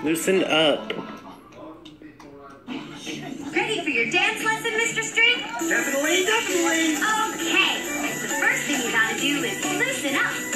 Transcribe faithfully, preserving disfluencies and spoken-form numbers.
Loosen up. Ready for your dance lesson, Mister String? Definitely, definitely. Okay. The first thing you gotta do is loosen up.